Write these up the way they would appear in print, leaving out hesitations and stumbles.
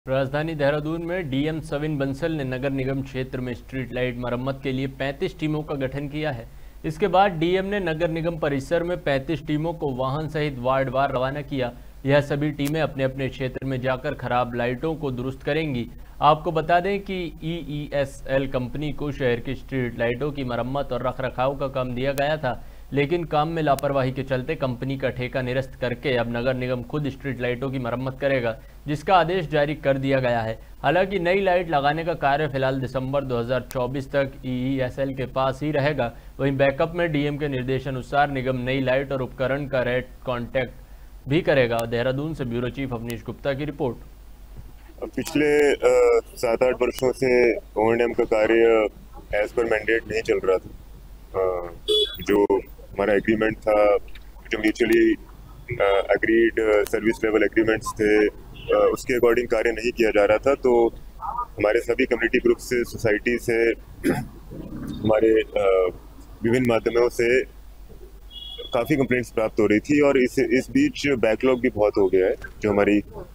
राजधानी देहरादून में डीएम सविन बंसल ने नगर निगम क्षेत्र में स्ट्रीट लाइट मरम्मत के लिए 35 टीमों का गठन किया है। इसके बाद डीएम ने नगर निगम परिसर में 35 टीमों को वाहन सहित वार्डवार रवाना किया। यह सभी टीमें अपने अपने क्षेत्र में जाकर खराब लाइटों को दुरुस्त करेंगी। आपको बता दें कि ईईएसएल कंपनी को शहर की स्ट्रीट लाइटों की मरम्मत और रखरखाव का काम दिया गया था, लेकिन काम में लापरवाही के चलते कंपनी का ठेका निरस्त करके अब नगर निगम खुद स्ट्रीट लाइटों की मरम्मत करेगा, जिसका आदेश जारी कर दिया गया है। हालांकि नई लाइट लगाने का कार्य फिलहाल दिसंबर 2024 तक ईईएसएल के पास ही रहेगा। वहीं बैकअप में डीएम के निर्देशानुसार निगम नई लाइट और उपकरण का रेट कॉन्टैक्ट भी करेगा। देहरादून से ब्यूरो चीफ अवनीश गुप्ता की रिपोर्ट। पिछले 7-8 वर्षों से O&M का कार्य एज पर मैंडेट नहीं चल रहा था। जो हमारा एग्रीमेंट था, जो mutually agreed service level agreements थे, उसके अकॉर्डिंग कार्य नहीं किया जा रहा था। तो हमारे सभी कम्युनिटी ग्रुप से, सोसाइटी से, हमारे विभिन्न माध्यमों से काफ़ी कंप्लेंट्स प्राप्त हो रही थी और इस बीच बैकलॉग भी बहुत हो गया है। जो हमारी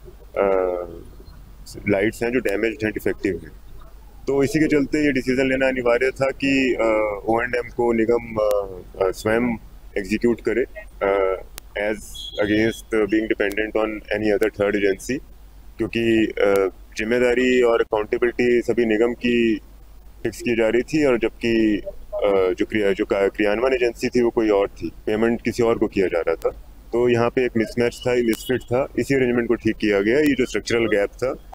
लाइट्स हैं जो डैमेज्ड हैं, डिफेक्टिव हैं, तो इसी के चलते ये डिसीजन लेना अनिवार्य था कि O&M को निगम स्वयं एग्जीक्यूट करे as against being dependent on any other third agency, क्योंकि जिम्मेदारी और अकाउंटेबिलिटी सभी निगम की फिक्स की जा रही थी और जबकि जो क्रियान्वयन एजेंसी थी वो कोई और थी, पेमेंट किसी और को किया जा रहा था। तो यहाँ पे एक मिसमैच था, मिसफिट था। इसी अरेंजमेंट को ठीक किया गया। ये जो स्ट्रक्चरल गैप था